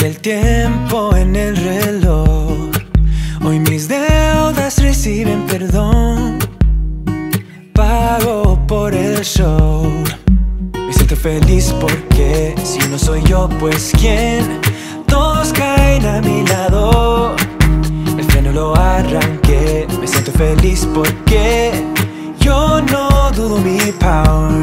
el tiempo en el reloj. Hoy mis deudas reciben perdón. Pago por el show. Me siento feliz porque si no soy yo, pues ¿quién? Todos caen a mi lado. El freno lo arranqué. Me siento feliz porque yo no dudo mi power.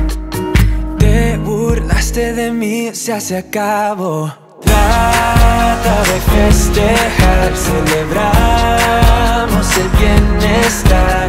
Te burlaste de mí, se acabó. Trata de festejar, celebramos el bienestar.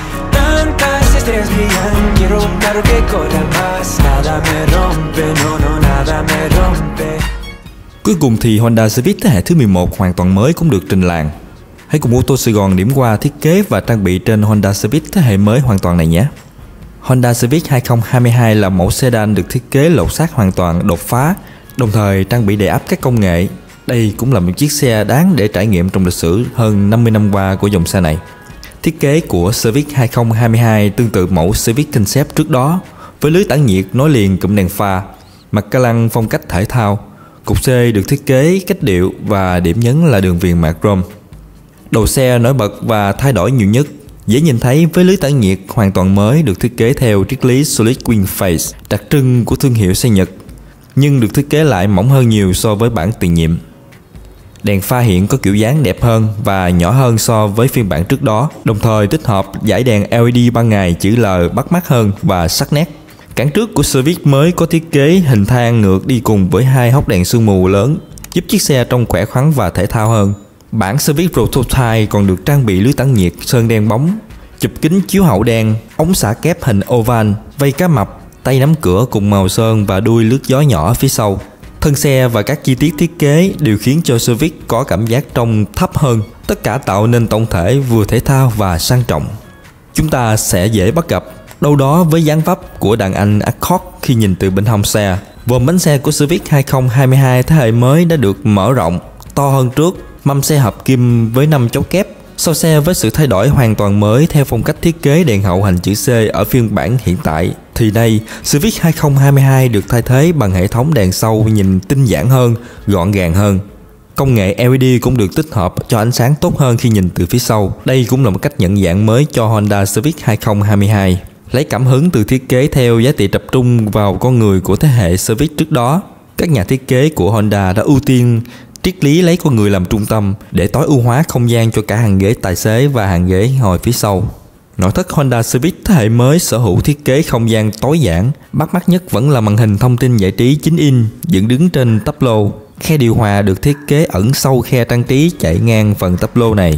Tantas estrellas brillan, quiero un carro que corra más. Nada me rompe, no, nada me rompe. Cuối cùng thì Honda Civic thế hệ thứ 11 hoàn toàn mới cũng được trình làng. Hãy cùng ô tô Sài Gòn điểm qua thiết kế và trang bị trên Honda Civic thế hệ mới hoàn toàn này nhé. Honda Civic 2022 là mẫu sedan được thiết kế lột xác hoàn toàn đột phá, đồng thời trang bị đầy ắp các công nghệ. Đây cũng là một chiếc xe đáng để trải nghiệm trong lịch sử hơn 50 năm qua của dòng xe này. Thiết kế của Civic 2022 tương tự mẫu Civic Concept trước đó, với lưới tản nhiệt nối liền cụm đèn pha, mặt ca lăng phong cách thể thao. Cục C được thiết kế cách điệu và điểm nhấn là đường viền mạ chrome. Đầu xe nổi bật và thay đổi nhiều nhất, dễ nhìn thấy với lưới tản nhiệt hoàn toàn mới được thiết kế theo triết lý Solid Wing Face, đặc trưng của thương hiệu xe Nhật, nhưng được thiết kế lại mỏng hơn nhiều so với bản tiền nhiệm. Đèn pha hiện có kiểu dáng đẹp hơn và nhỏ hơn so với phiên bản trước đó, đồng thời tích hợp dải đèn LED ban ngày chữ L bắt mắt hơn và sắc nét. Cản trước của Civic mới có thiết kế hình thang ngược đi cùng với hai hốc đèn sương mù lớn, giúp chiếc xe trông khỏe khoắn và thể thao hơn. Bản Civic Prototype còn được trang bị lưới tản nhiệt sơn đen bóng, chụp kính chiếu hậu đen, ống xả kép hình oval, vây cá mập, tay nắm cửa cùng màu sơn và đuôi lướt gió nhỏ phía sau. Thân xe và các chi tiết thiết kế đều khiến cho Civic có cảm giác trông thấp hơn, tất cả tạo nên tổng thể vừa thể thao và sang trọng. Chúng ta sẽ dễ bắt gặp đâu đó với dáng vấp của đàn anh Accord khi nhìn từ bên hông xe. Vòm bánh xe của Civic 2022 thế hệ mới đã được mở rộng, to hơn trước, mâm xe hợp kim với 5 chấu kép. So xe với sự thay đổi hoàn toàn mới theo phong cách thiết kế đèn hậu hành chữ C ở phiên bản hiện tại, thì nay Civic 2022 được thay thế bằng hệ thống đèn sau nhìn tinh giản hơn, gọn gàng hơn. Công nghệ LED cũng được tích hợp cho ánh sáng tốt hơn khi nhìn từ phía sau. Đây cũng là một cách nhận dạng mới cho Honda Civic 2022. Lấy cảm hứng từ thiết kế theo giá trị tập trung vào con người của thế hệ Civic trước đó, các nhà thiết kế của Honda đã ưu tiên triết lý lấy con người làm trung tâm để tối ưu hóa không gian cho cả hàng ghế tài xế và hàng ghế ngồi phía sau. Nội thất Honda Civic thế hệ mới sở hữu thiết kế không gian tối giản, bắt mắt nhất vẫn là màn hình thông tin giải trí 9 inch dựng đứng trên tắp lô. Khe điều hòa được thiết kế ẩn sâu khe trang trí chạy ngang phần tắp lô này.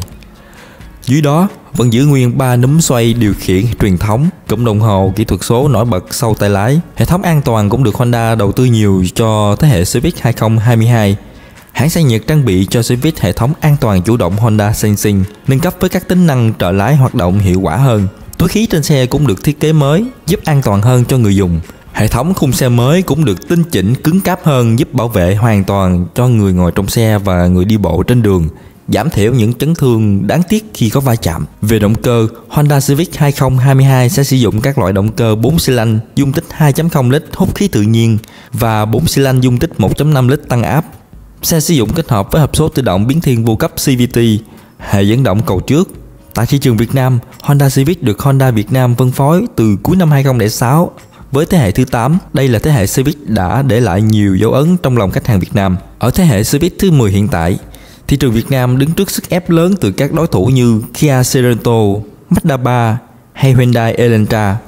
Dưới đó vẫn giữ nguyên 3 núm xoay điều khiển truyền thống, cụm đồng hồ kỹ thuật số nổi bật sau tay lái. Hệ thống an toàn cũng được Honda đầu tư nhiều cho thế hệ Civic 2022. Hãng xe Nhật trang bị cho Civic hệ thống an toàn chủ động Honda Sensing, nâng cấp với các tính năng trợ lái hoạt động hiệu quả hơn. Túi khí trên xe cũng được thiết kế mới, giúp an toàn hơn cho người dùng. Hệ thống khung xe mới cũng được tinh chỉnh cứng cáp hơn, giúp bảo vệ hoàn toàn cho người ngồi trong xe và người đi bộ trên đường, giảm thiểu những chấn thương đáng tiếc khi có va chạm. Về động cơ, Honda Civic 2022 sẽ sử dụng các loại động cơ 4 xi lanh dung tích 2.0 lít hút khí tự nhiên và 4 xi lanh dung tích 1.5 lít tăng áp. Xe sử dụng kết hợp với hộp số tự động biến thiên vô cấp CVT, hệ dẫn động cầu trước. Tại thị trường Việt Nam, Honda Civic được Honda Việt Nam phân phối từ cuối năm 2006. Với thế hệ thứ 8, đây là thế hệ Civic đã để lại nhiều dấu ấn trong lòng khách hàng Việt Nam. Ở thế hệ Civic thứ 10 hiện tại, thị trường Việt Nam đứng trước sức ép lớn từ các đối thủ như Kia Sorento, Mazda 3 hay Hyundai Elantra.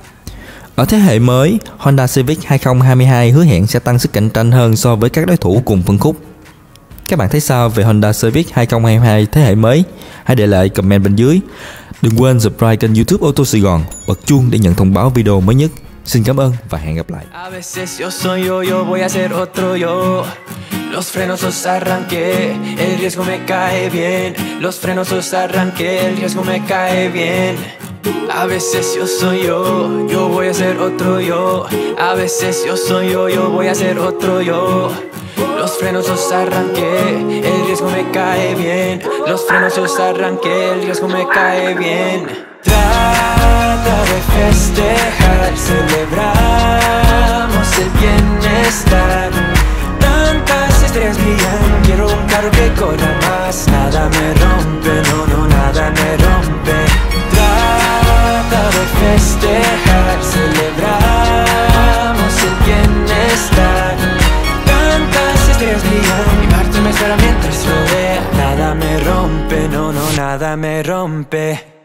Ở thế hệ mới, Honda Civic 2022 hứa hẹn sẽ tăng sức cạnh tranh hơn so với các đối thủ cùng phân khúc. Các bạn thấy sao về Honda Civic 2022 thế hệ mới? Hãy để lại comment bên dưới. Đừng quên subscribe kênh YouTube Ô tô Sài Gòn, bật chuông để nhận thông báo video mới nhất. Xin cảm ơn và hẹn gặp lại. A veces yo soy yo voy a ser otro yo. Los frenos los arranqué, el riesgo me cae bien. Los frenos los arranqué, el riesgo me cae bien. A veces yo soy yo voy a ser otro yo. A veces yo soy yo voy a ser otro yo. Los frenos los arranqué, el riesgo me cae bien. Los frenos los arranqué, el riesgo me cae bien. Trata de festejar, celebramos el bienestar. Tantas estrellas brillan. quiero que corra más. Nada me rompe, no, no, nada me rompe. Trata de festejar, celebramos el bienestar. Tantas estrellas brillan y Marte me espera mientras rodea. Nada me rompe, no, no, nada me rompe.